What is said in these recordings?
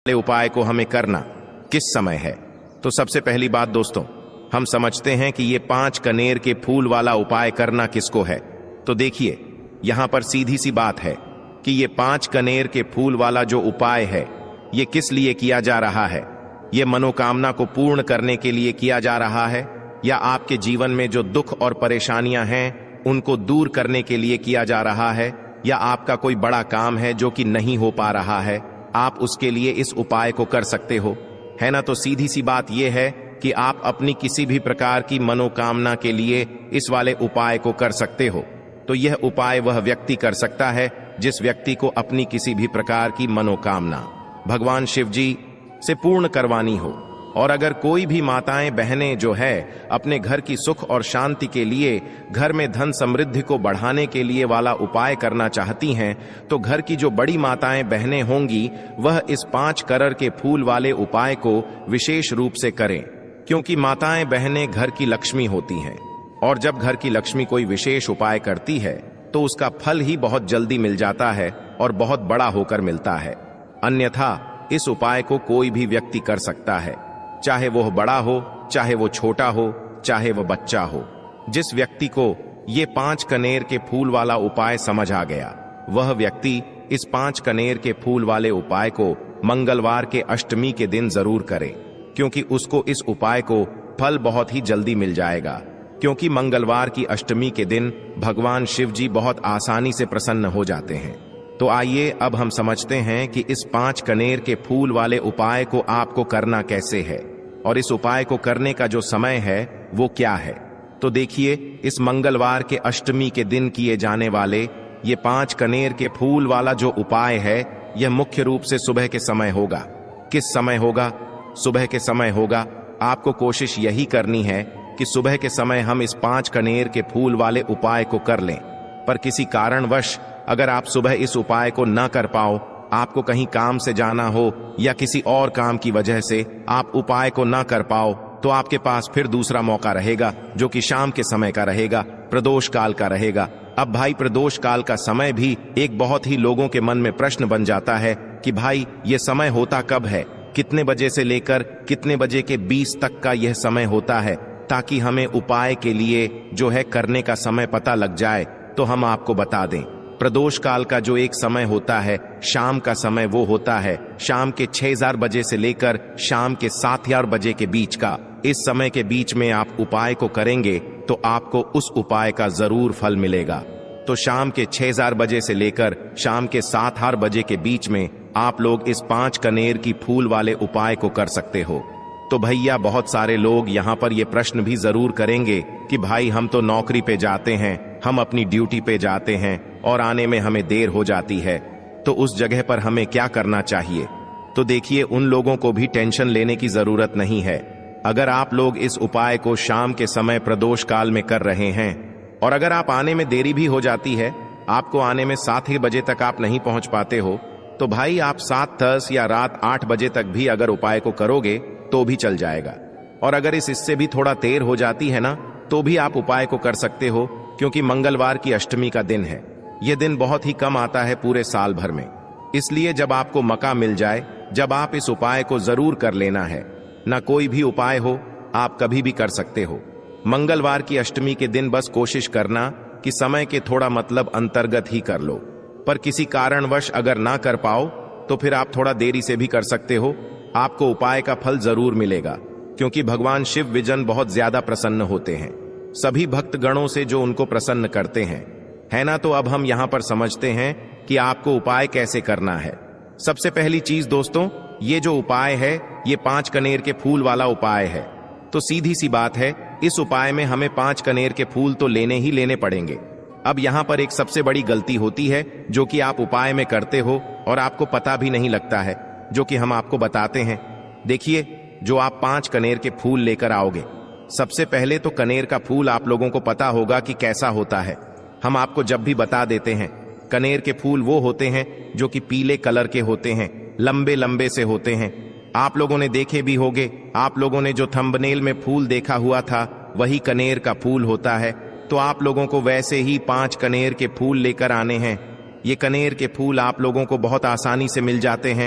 उपाय को हमें करना किस समय है। तो सबसे पहली बात दोस्तों, हम समझते हैं कि ये 5 कनेर के फूल वाला उपाय करना किसको है। तो देखिए, यहां पर सीधी सी बात है कि ये 5 कनेर के फूल वाला जो उपाय है, ये किस लिए किया जा रहा है। ये मनोकामना को पूर्ण करने के लिए किया जा रहा है, या आपके जीवन में जो दुख और परेशानियां हैं उनको दूर करने के लिए किया जा रहा है, या आपका कोई बड़ा काम है जो कि नहीं हो पा रहा है, आप उसके लिए इस उपाय को कर सकते हो, है ना। तो सीधी सी बात यह है कि आप अपनी किसी भी प्रकार की मनोकामना के लिए इस वाले उपाय को कर सकते हो। तो यह उपाय वह व्यक्ति कर सकता है जिस व्यक्ति को अपनी किसी भी प्रकार की मनोकामना भगवान शिव जी से पूर्ण करवानी हो। और अगर कोई भी माताएं बहनें जो है अपने घर की सुख और शांति के लिए, घर में धन समृद्धि को बढ़ाने के लिए वाला उपाय करना चाहती हैं, तो घर की जो बड़ी माताएं बहनें होंगी वह इस 5 कनेर के फूल वाले उपाय को विशेष रूप से करें, क्योंकि माताएं बहनें घर की लक्ष्मी होती हैं। और जब घर की लक्ष्मी कोई विशेष उपाय करती है तो उसका फल ही बहुत जल्दी मिल जाता है और बहुत बड़ा होकर मिलता है। अन्यथा इस उपाय को कोई भी व्यक्ति कर सकता है, चाहे वह बड़ा हो, चाहे वो छोटा हो, चाहे वह बच्चा हो। जिस व्यक्ति को ये 5 कनेर के फूल वाला उपाय समझ आ गया, वह व्यक्ति इस 5 कनेर के फूल वाले उपाय को मंगलवार के अष्टमी के दिन जरूर करे, क्योंकि उसको इस उपाय को फल बहुत ही जल्दी मिल जाएगा। क्योंकि मंगलवार की अष्टमी के दिन भगवान शिव जी बहुत आसानी से प्रसन्न हो जाते हैं। तो आइए अब हम समझते हैं कि इस 5 कनेर के फूल वाले उपाय को आपको करना कैसे है, और इस उपाय को करने का जो समय है वो क्या है। तो देखिए, इस मंगलवार के अष्टमी के दिन किए जाने वाले ये 5 कनेर के फूल वाला जो उपाय है, यह मुख्य रूप से सुबह के समय होगा। किस समय होगा? सुबह के समय होगा। आपको कोशिश यही करनी है कि सुबह के समय हम इस 5 कनेर के फूल वाले उपाय को कर लें। पर किसी कारणवश अगर आप सुबह इस उपाय को न कर पाओ, आपको कहीं काम से जाना हो या किसी और काम की वजह से आप उपाय को न कर पाओ, तो आपके पास फिर दूसरा मौका रहेगा, जो कि शाम के समय का रहेगा, प्रदोष काल का रहेगा। अब भाई, प्रदोष काल का समय भी एक बहुत ही लोगों के मन में प्रश्न बन जाता है कि भाई ये समय होता कब है, कितने बजे से लेकर कितने बजे के 20 तक का यह समय होता है, ताकि हमें उपाय के लिए जो है करने का समय पता लग जाए। तो हम आपको बता दें, प्रदोष काल का जो एक समय होता है, शाम का समय, वो होता है शाम के 6000 बजे से लेकर शाम के 7000 बजे के बीच का। इस समय के बीच में आप उपाय को करेंगे तो आपको उस उपाय का जरूर फल मिलेगा। तो शाम के 6000 बजे से लेकर शाम के 7000 बजे के बीच में आप लोग इस 5 कनेर की फूल वाले उपाय को कर सकते हो। तो भैया, बहुत सारे लोग यहाँ पर ये प्रश्न भी जरूर करेंगे कि भाई हम तो नौकरी पे जाते हैं, हम अपनी ड्यूटी पे जाते हैं और आने में हमें देर हो जाती है, तो उस जगह पर हमें क्या करना चाहिए। तो देखिए, उन लोगों को भी टेंशन लेने की जरूरत नहीं है। अगर आप लोग इस उपाय को शाम के समय प्रदोष काल में कर रहे हैं, और अगर आप आने में देरी भी हो जाती है, आपको आने में 7 ही बजे तक आप नहीं पहुंच पाते हो, तो भाई आप 7:10 या रात 8 बजे तक भी अगर उपाय को करोगे तो भी चल जाएगा। और अगर इससे भी थोड़ा देर हो जाती है ना, तो भी आप उपाय को कर सकते हो, क्योंकि मंगलवार की अष्टमी का दिन है। यह दिन बहुत ही कम आता है पूरे साल भर में, इसलिए जब आपको मौका मिल जाए, जब आप इस उपाय को जरूर कर लेना है। ना कोई भी उपाय हो, आप कभी भी कर सकते हो। मंगलवार की अष्टमी के दिन बस कोशिश करना कि समय के थोड़ा मतलब अंतर्गत ही कर लो। पर किसी कारणवश अगर ना कर पाओ तो फिर आप थोड़ा देरी से भी कर सकते हो, आपको उपाय का फल जरूर मिलेगा, क्योंकि भगवान शिव विजन बहुत ज्यादा प्रसन्न होते हैं सभी भक्त गणों से जो उनको प्रसन्न करते हैं, है ना। तो अब हम यहां पर समझते हैं कि आपको उपाय कैसे करना है। सबसे पहली चीज दोस्तों, ये जो उपाय है ये 5 कनेर के फूल वाला उपाय है। तो सीधी सी बात है, इस उपाय में हमें 5 कनेर के फूल तो लेने ही लेने पड़ेंगे। अब यहां पर एक सबसे बड़ी गलती होती है जो कि आप उपाय में करते हो और आपको पता भी नहीं लगता है, जो कि हम आपको बताते हैं। देखिए, जो आप 5 कनेर के फूल लेकर आओगे, सबसे पहले तो कनेर का फूल आप लोगों को पता होगा कि कैसा होता है। हम आपको जब भी बता देते हैं, कनेर के फूल वो होते हैं जो कि पीले कलर के होते हैं, लंबे लंबे से होते हैं। आप लोगों ने देखे भी होंगे, आप लोगों ने जो थंबनेल में फूल देखा हुआ था वही कनेर का फूल होता है। तो आप लोगों को वैसे ही 5 कनेर के फूल लेकर आने हैं। ये कनेर के फूल आप लोगों को बहुत आसानी से मिल जाते हैं।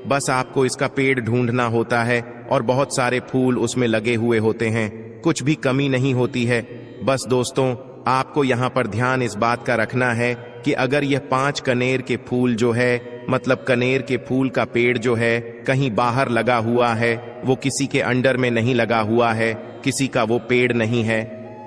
बस आपको इसका पेड़ ढूंढना होता है और बहुत सारे फूल उसमें लगे हुए होते हैं, कुछ भी कमी नहीं होती है। बस दोस्तों, आपको यहाँ पर ध्यान इस बात का रखना है कि अगर यह 5 कनेर के फूल जो है, मतलब कनेर के फूल का पेड़ जो है कहीं बाहर लगा हुआ है, वो किसी के अंडर में नहीं लगा हुआ है, किसी का वो पेड़ नहीं है,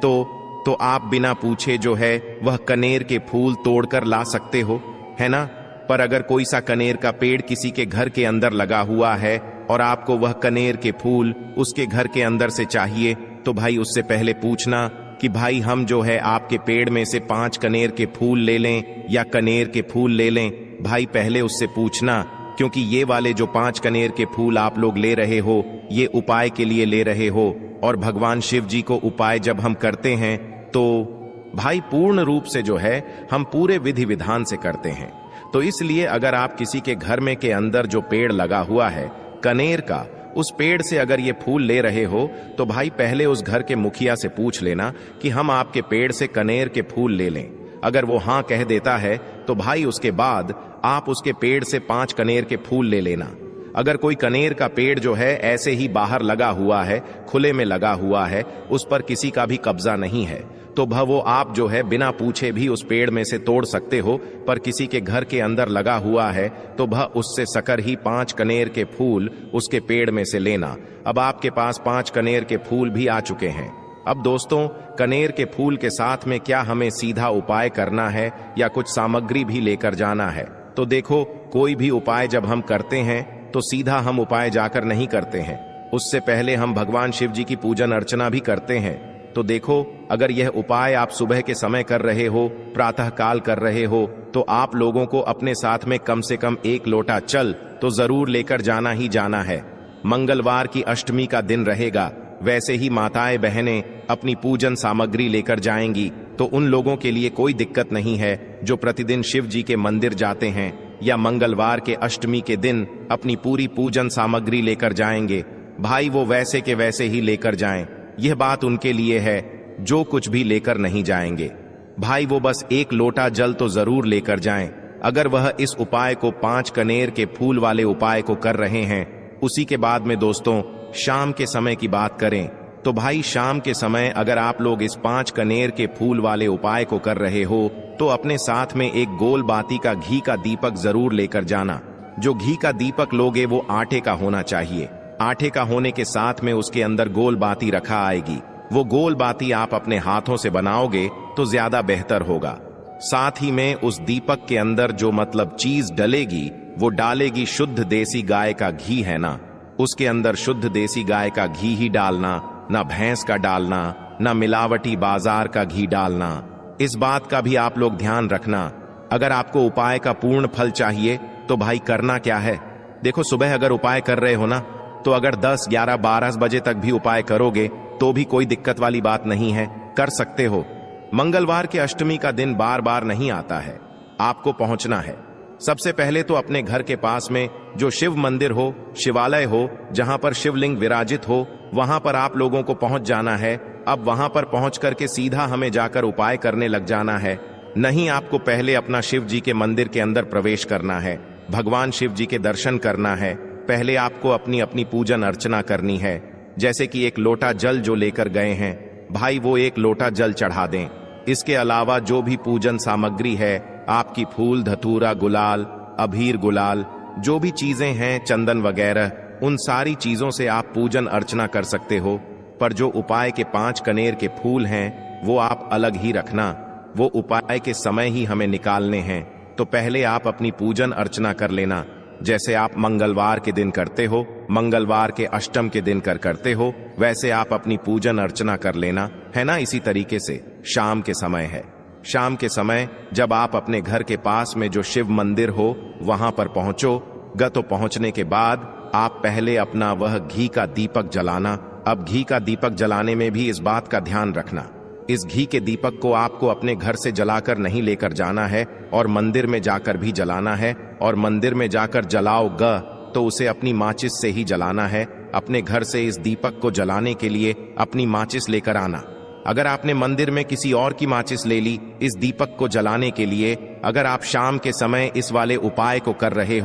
तो आप बिना पूछे जो है वह कनेर के फूल तोड़कर ला सकते हो, है ना। पर अगर कोई सा कनेर का पेड़ किसी के घर के अंदर लगा हुआ है और आपको वह कनेर के फूल उसके घर के अंदर से चाहिए, तो भाई उससे पहले पूछना कि भाई हम जो है आपके पेड़ में से 5 कनेर के फूल ले लें या कनेर के फूल ले लें। भाई पहले उससे पूछना, क्योंकि ये वाले जो 5 कनेर के फूल आप लोग ले रहे हो ये उपाय के लिए ले रहे हो, और भगवान शिव जी को उपाय जब हम करते हैं तो भाई पूर्ण रूप से जो है हम पूरे विधि विधान से करते हैं। तो इसलिए अगर आप किसी के घर में के अंदर जो पेड़ लगा हुआ है कनेर का, उस पेड़ से अगर ये फूल ले रहे हो, तो भाई पहले उस घर के मुखिया से पूछ लेना कि हम आपके पेड़ से कनेर के फूल ले लें। अगर वो हाँ कह देता है तो भाई उसके बाद आप उसके पेड़ से 5 कनेर के फूल ले लेना। अगर कोई कनेर का पेड़ जो है ऐसे ही बाहर लगा हुआ है, खुले में लगा हुआ है, उस पर किसी का भी कब्जा नहीं है, तो वो आप जो है बिना पूछे भी उस पेड़ में से तोड़ सकते हो। पर किसी के घर के अंदर लगा हुआ है तो उससे सकर ही 5 कनेर के फूल उसके पेड़ में से लेना। अब आपके पास 5 कनेर के फूल भी आ चुके हैं। अब दोस्तों, कनेर के फूल के साथ में क्या हमें सीधा उपाय करना है या कुछ सामग्री भी लेकर जाना है? तो देखो, कोई भी उपाय जब हम करते हैं तो सीधा हम उपाय जाकर नहीं करते हैं, उससे पहले हम भगवान शिव जी की पूजन अर्चना भी करते हैं। तो देखो, अगर यह उपाय आप सुबह के समय कर रहे हो, प्रातः काल कर रहे हो, तो आप लोगों को अपने साथ में कम से कम 1 लोटा जल तो जरूर लेकर जाना ही जाना है। मंगलवार की अष्टमी का दिन रहेगा, वैसे ही माताएं बहनें अपनी पूजन सामग्री लेकर जाएंगी, तो उन लोगों के लिए कोई दिक्कत नहीं है जो प्रतिदिन शिव जी के मंदिर जाते हैं या मंगलवार के अष्टमी के दिन अपनी पूरी पूजन सामग्री लेकर जाएंगे। भाई वो वैसे के वैसे ही लेकर जाएं, यह बात उनके लिए है जो कुछ भी लेकर नहीं जाएंगे। भाई वो बस 1 लोटा जल तो जरूर लेकर जाएं। अगर वह इस उपाय को 5 कनेर के फूल वाले उपाय को कर रहे हैं, उसी के बाद में दोस्तों शाम के समय की बात करें तो भाई शाम के समय अगर आप लोग इस 5 कनेर के फूल वाले उपाय को कर रहे हो तो अपने साथ में एक गोल बाती का घी का दीपक जरूर लेकर जाना। जो घी का दीपक लोगे वो आटे का होना चाहिए। आटे का होने के साथ में उसके अंदर गोल बाती रखा आएगी। वो गोल बाती आप अपने हाथों से बनाओगे तो ज्यादा बेहतर होगा। साथ ही में उस दीपक के अंदर जो मतलब चीज डलेगी वो डालेगी शुद्ध देसी गाय का घी, है ना। उसके अंदर शुद्ध देसी गाय का घी ही डालना, ना भैंस का डालना, ना मिलावटी बाजार का घी डालना। इस बात का भी आप लोग ध्यान रखना। अगर आपको उपाय का पूर्ण फल चाहिए तो भाई करना क्या है, देखो सुबह अगर उपाय कर रहे हो ना, तो अगर 10, 11, 12 बजे तक भी उपाय करोगे तो भी कोई दिक्कत वाली बात नहीं है, कर सकते हो। मंगलवार के अष्टमी का दिन बार बार नहीं आता है, आपको पहुंचना है। सबसे पहले तो अपने घर के पास में जो शिव मंदिर हो, शिवालय हो, जहां पर शिवलिंग विराजित हो, वहां पर आप लोगों को पहुंच जाना है। अब वहां पर पहुंच करके सीधा हमें जाकर उपाय करने लग जाना है। नहीं, आपको पहले अपना शिव जी के मंदिर के अंदर प्रवेश करना है, भगवान शिव जी के दर्शन करना है। पहले आपको अपनी अपनी पूजन अर्चना करनी है। जैसे कि 1 लोटा जल जो लेकर गए हैं भाई, वो 1 लोटा जल चढ़ा दें। इसके अलावा जो भी पूजन सामग्री है, आपकी फूल, धतूरा, गुलाल, अबीर, गुलाल, जो भी चीजें हैं, चंदन वगैरह, उन सारी चीजों से आप पूजन अर्चना कर सकते हो। पर जो उपाय के 5 कनेर के फूल हैं वो आप अलग ही रखना, वो उपाय के समय ही हमें निकालने हैं। तो पहले आप अपनी पूजन अर्चना कर लेना, जैसे आप मंगलवार के दिन करते हो, मंगलवार के अष्टम के दिन करते हो, वैसे आप अपनी पूजन अर्चना कर लेना, है ना। इसी तरीके से शाम के समय है, शाम के समय जब आप अपने घर के पास में जो शिव मंदिर हो वहां पर पहुंचोगे तो पहुंचने के बाद आप पहले अपना वह घी का दीपक जलाना। अब घी का दीपक जलाने में भी इस बात का ध्यान रखना, इस घी के दीपक को आपको अपने घर से जलाकर नहीं लेकर जाना है और मंदिर में जाकर भी जलाना है। और मंदिर में जाकर जलाओगे तो उसे अपनी माचिस से ही जलाना है। अपने घर से इस दीपक को जलाने के लिए अपनी माचिस लेकर आना। अगर आपने मंदिर में किसी और की माचिस ले ली इस दीपक को जलाने के लिए, अगर आप शाम के समय इस वाले उपाय को कर रहे हो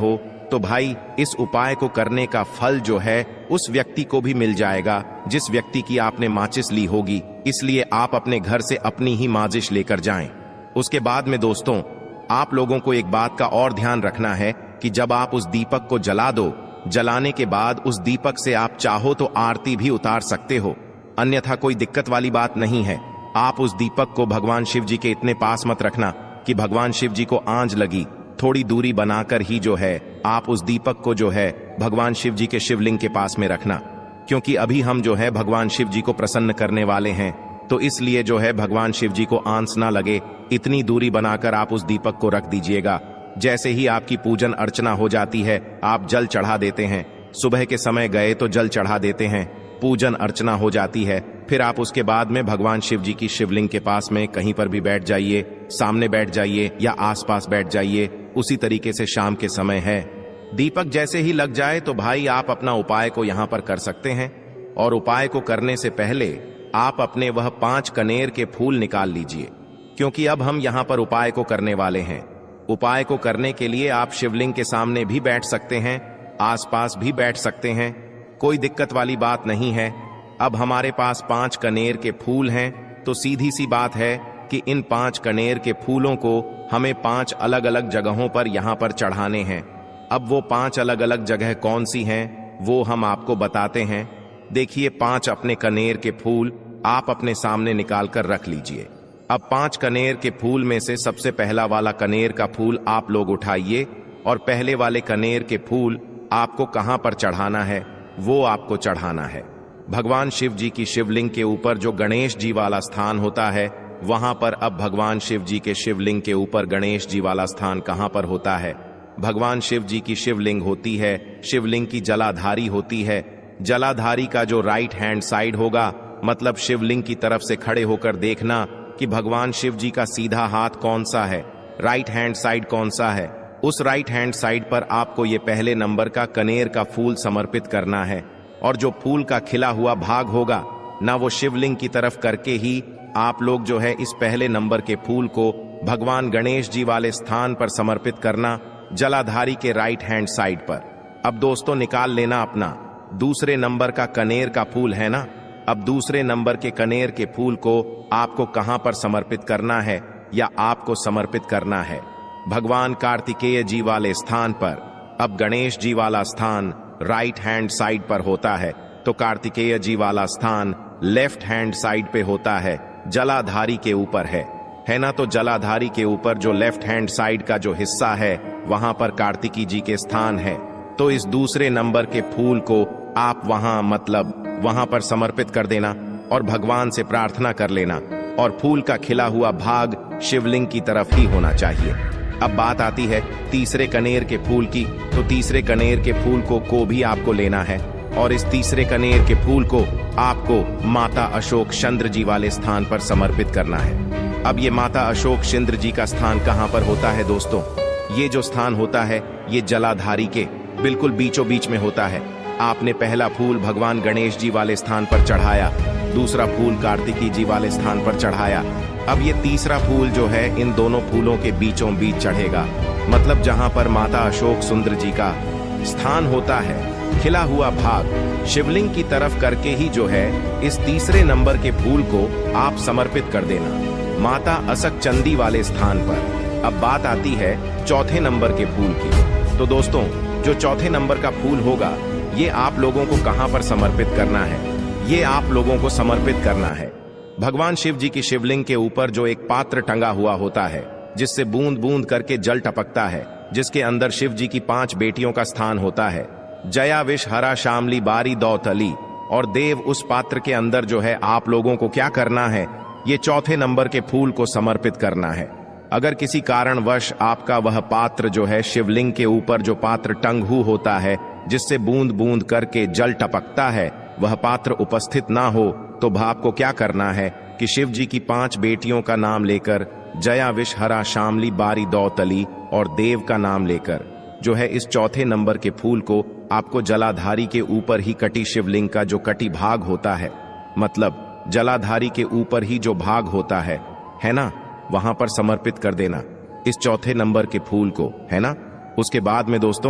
तो भाई इस उपाय को करने का फल जो है उस व्यक्ति को भी मिल जाएगा जिस व्यक्ति की आपने माचिस ली होगी। इसलिए आप अपने घर से अपनी ही माचिस लेकर जाएं। उसके बाद में दोस्तों, आप लोगों को एक बात का और ध्यान रखना है कि जब आप उस दीपक को जला दो, जलाने के बाद उस दीपक से आप चाहो तो आरती भी उतार सकते हो, अन्यथा कोई दिक्कत वाली बात नहीं है। आप उस दीपक को भगवान शिव जी के इतने पास मत रखना कि भगवान शिव जी को आंच लगी। थोड़ी दूरी बनाकर ही जो है आप उस दीपक को जो है भगवान शिव जी के शिवलिंग के पास में रखना, क्योंकि अभी हम जो है भगवान शिव जी को प्रसन्न करने वाले हैं, तो इसलिए जो है भगवान शिव जी को आंच ना लगे, इतनी दूरी बनाकर आप उस दीपक को रख दीजिएगा। जैसे ही आपकी पूजन अर्चना हो जाती है, आप जल चढ़ा देते हैं। सुबह के समय गए तो जल चढ़ा देते हैं, पूजन अर्चना हो जाती है, फिर आप उसके बाद में भगवान शिव जी की शिवलिंग के पास में कहीं पर भी बैठ जाइए, सामने बैठ जाइए या आसपास बैठ जाइए। उसी तरीके से शाम के समय है, दीपक जैसे ही लग जाए तो भाई आप अपना उपाय को यहां पर कर सकते हैं। और उपाय को करने से पहले आप अपने वह 5 कनेर के फूल निकाल लीजिए, क्योंकि अब हम यहां पर उपाय को करने वाले हैं। उपाय को करने के लिए आप शिवलिंग के सामने भी बैठ सकते हैं, आसपास भी बैठ सकते हैं, कोई दिक्कत वाली बात नहीं है। अब हमारे पास 5 कनेर के फूल हैं, तो सीधी सी बात है कि इन 5 कनेर के फूलों को हमें 5 अलग अलग जगहों पर यहां पर चढ़ाने हैं। अब वो 5 अलग अलग जगह कौन सी हैं वो हम आपको बताते हैं। देखिए, 5 अपने कनेर के फूल आप अपने सामने निकाल कर रख लीजिए। अब 5 कनेर के फूल में से सबसे पहला वाला कनेर का फूल आप लोग उठाइए और पहले वाले कनेर के फूल आपको कहां पर चढ़ाना है वो आपको चढ़ाना है भगवान शिव जी की शिवलिंग के ऊपर। जो गणेश जी वाला स्थान होता है वहां पर अब भगवान शिव जी के शिवलिंग के ऊपर गणेश जी वाला स्थान कहां पर होता है? भगवान शिव जी की शिवलिंग होती है, शिवलिंग की जलाधारी होती है। जलाधारी का जो राइट हैंड साइड होगा, मतलब शिवलिंग की तरफ से खड़े होकर देखना कि भगवान शिव जी का सीधा हाथ कौन सा है, राइट हैंड साइड कौन सा है। उस राइट हैंड साइड पर आपको ये पहले नंबर का कनेर का फूल समर्पित करना है। और जो फूल का खिला हुआ भाग होगा ना, वो शिवलिंग की तरफ करके ही आप लोग जो है इस पहले नंबर के फूल को भगवान गणेश जी वाले स्थान पर समर्पित करना, जलाधारी के राइट हैंड साइड पर। अब दोस्तों निकाल लेना अपना दूसरे नंबर का कनेर का फूल है ना। अब दूसरे नंबर के कनेर के फूल को आपको कहां पर समर्पित करना है, या आपको समर्पित करना है भगवान कार्तिकेय जी वाले स्थान पर। अब गणेश जी वाला स्थान राइट हैंड साइड पर होता है, तो कार्तिकेय जी वाला स्थान लेफ्ट हैंड साइड पे होता है, जलाधारी के ऊपर है ना। तो जलाधारी के ऊपर जो लेफ्ट हैंड साइड का जो हिस्सा है वहां पर कार्तिकी जी के स्थान है। तो इस दूसरे नंबर के फूल को आप वहां मतलब वहां पर समर्पित कर देना और भगवान से प्रार्थना कर लेना। और फूल का खिला हुआ भाग शिवलिंग की तरफ ही होना चाहिए। अब बात आती है तीसरे कनेर के फूल की, तो तीसरे कनेर के फूल को भी आपको लेना है और इस तीसरे कनेर के फूल को आपको माता अशोक चंद्र जी वाले स्थान पर समर्पित करना है। अब ये माता अशोक चंद्र जी का स्थान कहां पर होता है दोस्तों? ये जो स्थान होता है ये जलाधारी के बिल्कुल बीचों बीच में होता है। आपने पहला फूल भगवान गणेश जी वाले स्थान पर चढ़ाया, दूसरा फूल कार्तिकी जी वाले स्थान पर चढ़ाया। अब ये तीसरा फूल जो है इन दोनों फूलों के बीचों बीच चढ़ेगा, मतलब जहां पर माता अशोक सुंदर जी का स्थान होता है। खिला हुआ भाग शिवलिंग की तरफ करके ही जो है इस तीसरे नंबर के फूल को आप समर्पित कर देना माता असक चंदी वाले स्थान पर। अब बात आती है चौथे नंबर के फूल की। तो दोस्तों जो चौथे नंबर का फूल होगा ये आप लोगों को कहां पर समर्पित करना है? ये आप लोगों को समर्पित करना है भगवान शिव जी की शिवलिंग के ऊपर जो एक पात्र टंगा हुआ होता है, जिससे बूंद बूंद करके जल टपकता है, जिसके अंदर शिव जी की 5 बेटियों का स्थान होता है, जया विष हरा शामली बारी दौतली। और देव उस पात्र के अंदर जो है आप लोगों को क्या करना है? ये चौथे नंबर के फूल को समर्पित करना है। अगर किसी कारणवश आपका वह पात्र जो है शिवलिंग के ऊपर जो पात्र टंगू होता है जिससे बूंद बूंद करके जल टपकता है, वह पात्र उपस्थित ना हो, तो आपको क्या करना है कि शिव जी की 5 बेटियों का नाम लेकर जया विष हरा शामली बारी दौतली और देव का नाम लेकर जो है इस चौथे नंबर के फूल को आपको जलाधारी के ऊपर ही कटी शिवलिंग का जो कटी भाग होता है, मतलब जलाधारी के ऊपर ही जो भाग होता है ना, वहां पर समर्पित कर देना इस चौथे नंबर के फूल को, है ना। उसके बाद में दोस्तों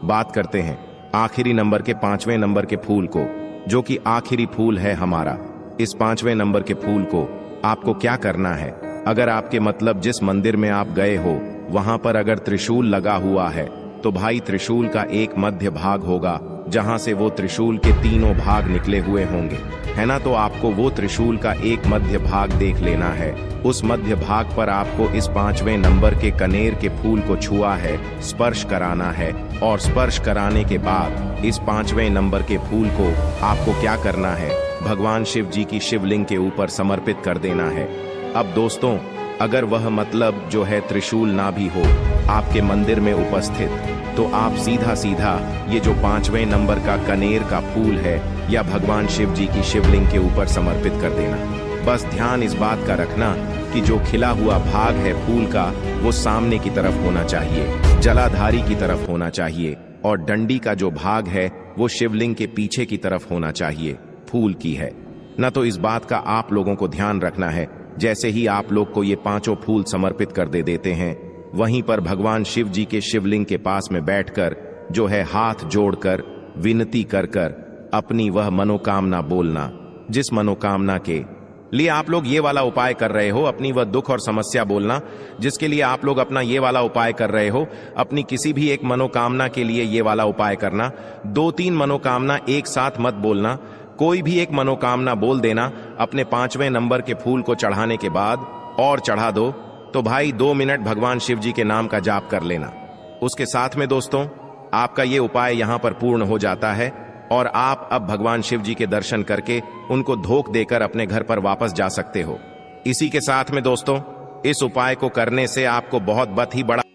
बात करते हैं आखिरी नंबर के 5वें नंबर के फूल को, जो कि आखिरी फूल है हमारा। इस 5वें नंबर के फूल को आपको क्या करना है? अगर आपके मतलब जिस मंदिर में आप गए हो वहां पर अगर त्रिशूल लगा हुआ है तो भाई त्रिशूल का एक मध्य भाग होगा जहां से वो त्रिशूल के तीनों भाग निकले हुए होंगे, है ना। तो आपको वो त्रिशूल का एक मध्य भाग देख लेना है। उस मध्य भाग पर आपको इस 5वें नंबर के कनेर के फूल को छुआ है, स्पर्श कराना है, और स्पर्श कराने के बाद इस 5वें नंबर के फूल को आपको क्या करना है? भगवान शिव जी की शिवलिंग के ऊपर समर्पित कर देना है। अब दोस्तों, अगर वह मतलब जो है त्रिशूल ना भी हो आपके मंदिर में उपस्थित, तो आप सीधा सीधा ये जो 5वें नंबर का कनेर का फूल है या भगवान शिव जी की शिवलिंग के ऊपर समर्पित कर देना। बस ध्यान इस बात का रखना कि जो खिला हुआ भाग है फूल का वो सामने की तरफ होना चाहिए, जलाधारी की तरफ होना चाहिए, और डंडी का जो भाग है वो शिवलिंग के पीछे की तरफ होना चाहिए, फूल की है न। तो इस बात का आप लोगों को ध्यान रखना है। जैसे ही आप लोग को ये 5 फूल समर्पित कर देते हैं, वहीं पर भगवान शिव जी के शिवलिंग के पास में बैठकर जो है हाथ जोड़कर विनती कर कर अपनी वह मनोकामना बोलना, जिस मनोकामना के लिए आप लोग ये वाला उपाय कर रहे हो, अपनी वह दुख और समस्या बोलना जिसके लिए आप लोग अपना ये वाला उपाय कर रहे हो। अपनी किसी भी एक मनोकामना के लिए ये वाला उपाय करना। 2-3 मनोकामना एक साथ मत बोलना, कोई भी एक मनोकामना बोल देना अपने 5वें नंबर के फूल को चढ़ाने के बाद, और चढ़ा दो तो भाई 2 मिनट भगवान शिव जी के नाम का जाप कर लेना। उसके साथ में दोस्तों आपका ये उपाय यहां पर पूर्ण हो जाता है और आप अब भगवान शिव जी के दर्शन करके उनको धोख देकर अपने घर पर वापस जा सकते हो। इसी के साथ में दोस्तों इस उपाय को करने से आपको बहुत ही बड़ा